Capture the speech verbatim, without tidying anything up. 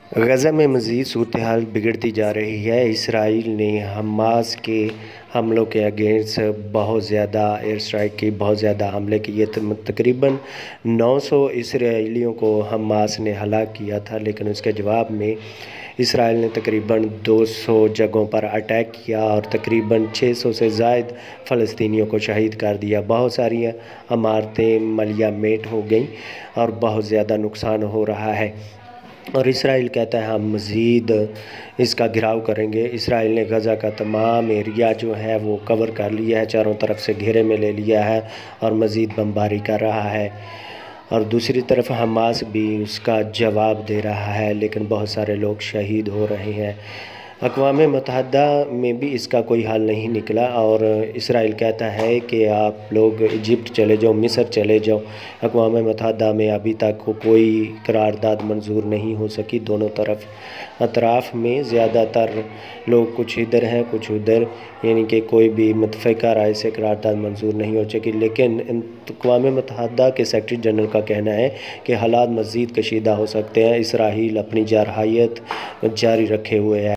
غزہ میں مزید صورتحال بگڑتی جا رہی ہے۔ اسرائیل نے حماس کے حملوں کے اگینسٹ بہت زیادہ ایئر اسٹرائک کی، بہت زیادہ حملے کیے۔ تقریباً نو سو اسرائیلیوں کو حماس نے ہلاک کیا تھا، لیکن اس کے جواب میں اسرائیل نے تقریباً دو سو جگہوں پر اٹیک کیا اور تقریباً چھ سو سے زائد فلسطینیوں کو شہید کر دیا۔ بہت ساری عمارتیں ملیہ میٹ ہو گئیں اور بہت زیادہ نقصان ہو رہا ہے، اور اسرائیل کہتا ہے ہم مزید اس کا گھیراؤ کریں گے۔ اسرائیل نے غزہ کا تمام ایریا جو ہے وہ کور کر لیا ہے، چاروں طرف سے گھیرے میں لے لیا ہے اور مزید بمباری کر رہا ہے، اور دوسری طرف حماس بھی اس کا جواب دے رہا ہے، لیکن بہت سارے لوگ شہید ہو رہے ہیں۔ اقوام متحدہ میں بھی اس کا کوئی حل نہیں نکلا، اور اسرائیل کہتا ہے کہ آپ لوگ ایجپٹ چلے جاؤ، مصر چلے جاؤ۔ اقوام متحدہ میں ابھی تک کوئی قرارداد منظور نہیں ہو سکی۔ دونوں طرف اطراف میں زیادہ تر لوگ کچھ ادھر ہیں کچھ ادھر، یعنی کہ کوئی بھی متفقہ رائے سے قرارداد منظور نہیں ہو سکی، لیکن اقوام متحدہ کے سیکرٹری جنرل کا کہنا ہے کہ حالات مزید کشیدہ ہو سکتے ہیں۔ اسرائیل اپنی جارحیت جاری رکھے ہوئے ہے۔